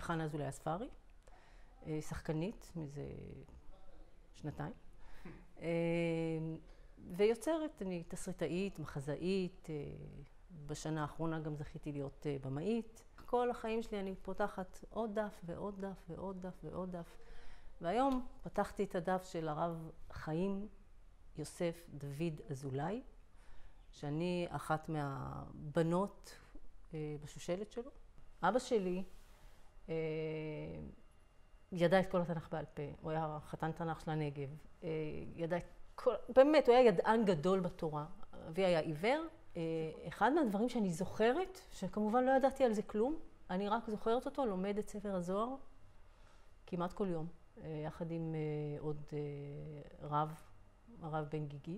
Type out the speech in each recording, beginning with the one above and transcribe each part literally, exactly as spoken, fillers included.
חנה אזולאי הספרי, שחקנית מזה שנתיים, ויוצרת, אני תסריטאית, מחזאית, בשנה האחרונה גם זכיתי להיות במאית. כל החיים שלי אני פותחת עוד דף ועוד דף ועוד דף ועוד דף. והיום פתחתי את הדף של הרב חיים יוסף דוד אזולאי, שאני אחת מהבנות בשושלת שלו. אבא שלי ידע את כל התנ"ך בעל פה, הוא היה חתן תנ"ך של הנגב, ידע את כל, באמת, הוא היה ידען גדול בתורה. אבי היה עיוור. אחד מהדברים שאני זוכרת, שכמובן לא ידעתי על זה כלום, אני רק זוכרת אותו, לומד את ספר הזוהר כמעט כל יום, יחד עם עוד רב, הרב בן גיגי.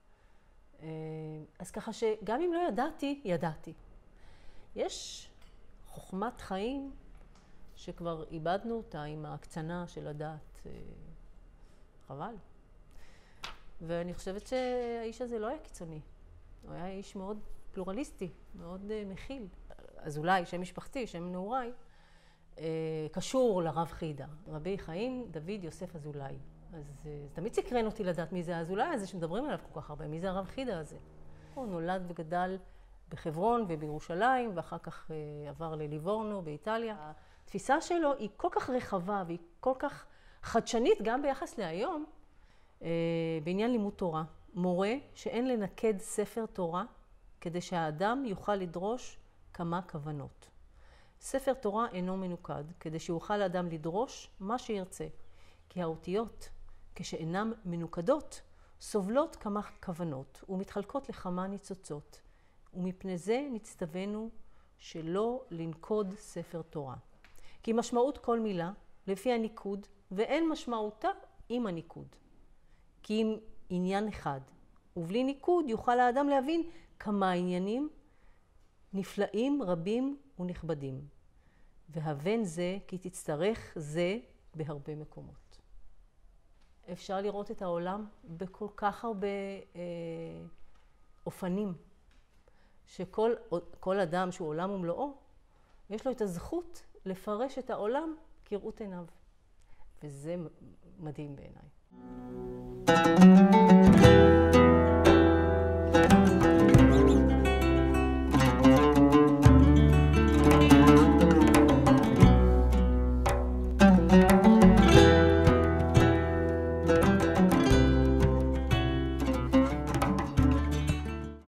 אז ככה שגם אם לא ידעתי, ידעתי. יש חוכמת חיים שכבר איבדנו אותה עם ההקצנה של הדעת. חבל. ואני חושבת שהאיש הזה לא היה קיצוני. הוא היה איש מאוד פלורליסטי, מאוד מכיל. אזולאי, שם משפחתי, שם נעוריי, קשור לרב חידה. רבי חיים דוד יוסף אזולאי. אז זה תמיד סקרן אותי לדעת מי זה האזולאי הזה שמדברים עליו כל כך הרבה, מי זה הרב חידה הזה. הוא נולד וגדל בחברון ובירושלים, ואחר כך עבר לליבורנו באיטליה. התפיסה שלו היא כל כך רחבה והיא כל כך חדשנית גם ביחס להיום, בעניין לימוד תורה. מורה שאין לנקד ספר תורה כדי שהאדם יוכל לדרוש כמה כוונות. ספר תורה אינו מנוקד כדי שיוכל האדם לדרוש מה שירצה, כי האותיות כשאינם מנוקדות סובלות כמה כוונות ומתחלקות לכמה ניצוצות, ומפני זה נצטווינו שלא לנקוד ספר תורה. כי משמעות כל מילה לפי הניקוד, ואין משמעותה עם הניקוד. כי אם עניין אחד, ובלי ניקוד יוכל האדם להבין כמה עניינים נפלאים, רבים ונכבדים. והבן זה כי תצטרך זה בהרבה מקומות. אפשר לראות את העולם בכל כך הרבה אה, אופנים, שכל כל אדם שהוא עולם ומלואו, יש לו את הזכות לפרש את העולם כראות עיניו. וזה מדהים בעיניי.